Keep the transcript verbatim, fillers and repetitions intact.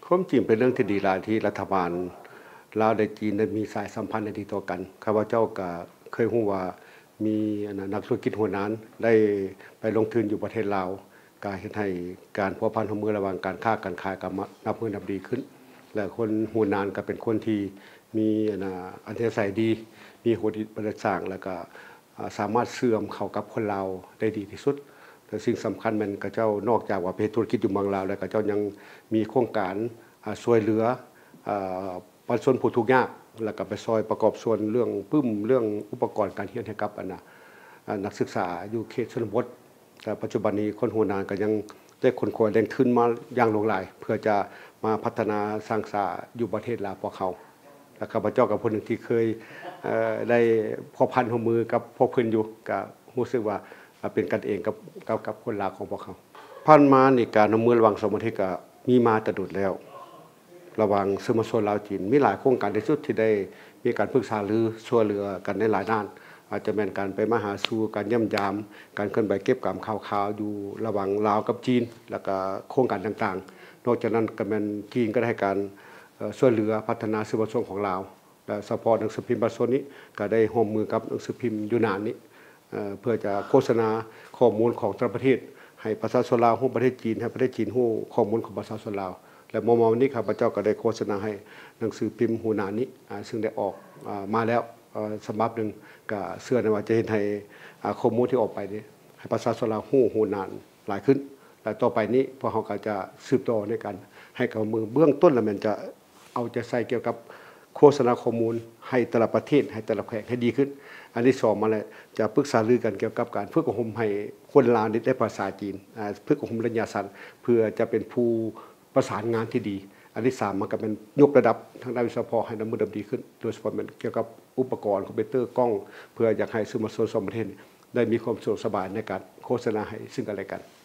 ความจริงเป็นเรื่องที่ดีหลายที่รัฐบาลลาวและจีนได้มีสายสัมพันธ์ที่ดีต่อกันข้าพเจ้าก็เคยรู้ว่ามีนักธุรกิจหัวหน้าได้ไปลงทุนอยู่ประเทศลาวการเฮ็ดให้การพัวพันร่วมมือระหว่างการค้าการขายก็นับมือนับดีขึ้นและคนหัวหน้าก็เป็นคนที่มีอัธยาศัยดีมีหัวจิตประสร้างแล้วก็สามารถเสื่อมเข้ากับคนลาวได้ดีที่สุดแต่สิ่งสำคัญมันก็เจ้านอกจากว่าเป็นธุรกิจอยู่เมืองลาวแล้วก็เจ้ายังมีโครงการช่วยเหลือประชาชนผู้ทุกข์ยากแล้วก็ไปซอยประกอบส่วนเรื่องปึ้มเรื่องอุปกรณ์การเรียนให้กับอันนะนักศึกษาอยู่เขตชนบทแต่ปัจจุบันนี้คนหัวหน้าก็ยังได้คนคอยแรงขึ้นมาอย่างหลงหลายเพื่อจะมาพัฒนาสร้างสาอยู่ประเทศลาวพวกเขาและข้าพเจ้ากับคนหนึ่งที่เคยได้พอพันหัวมือกับพวกเพื่อนอยู่ก็รู้สึกว่าเป็นกันเองกับกับกับคนลาวของพวกเขาผ่านมาในการร่วมมือระหว่างสองประเทศก็มีมาแต่ดุดแล้วระหว่างสมาชิกลาวจีนมีหลายโครงการที่สุดที่ได้มีการปรึกษาหรือช่วยเหลือกันในหลายด้านอาจจะเป็นการไปมาหาสู่การเยี่ยมยามการเคลื่อนไหวเก็บกำข่าวข่าวอยู่ระหว่างลาวกับจีนแล้วก็โครงการต่างๆนอกจากนั้นก็เป็นจีนก็ได้การช่วยเหลือพัฒนาสื่อมวลชนของลาวและสปอร์ตหนังสือพิมพ์บาโซนี้ก็ได้ร่วมมือกับหนังสือพิมพ์ยูนานนี้เพื่อจะโฆษณาข้อมูลของแต่ละประเทศให้ประชาชนลาวฮู้ประเทศจีนให้ประเทศจีนฮู้ข้อมูลของประชาชนลาวและมอมอนี้ข้าพเจ้าก็ได้โฆษณาให้หนังสือพิมพ์ฮูนานนี้ซึ่งได้ออกมาแล้วฉบับหนึ่งก็เชื่อว่าจะเห็นให้ข้อมูลที่ออกไปนี้ให้ประชาชนลาวฮู้ฮูนานหลายขึ้นและต่อไปนี้พวกเขาก็จะสืบต่อในการให้กับมือเบื้องต้นแล้วมันจะเอาใจใส่เกี่ยวกับโฆษณาข้อมูลให้แต่ละประเทศให้แต่ละแขกให้ดีขึ้นอันที่สองมาแล้วจะปรึกษารือกันเกี่ยวกับการฝึกอบรมให้คนลาวได้ภาษาจีนฝึกอบรมระยะสั้นเพื่อจะเป็นผู้ประสานงานที่ดีอันที่สามมันก็เป็นยกระดับทางด้านวิศวกรให้น้ำมือดำดีขึ้นโดยเฉพาะเกี่ยวกับอุปกรณ์คอมพิวเตอร์กล้องเพื่ออยากให้สื่อมวลชนสองประเทศได้มีความสะดวกสบายในการโฆษณาให้ซึ่งกันและกัน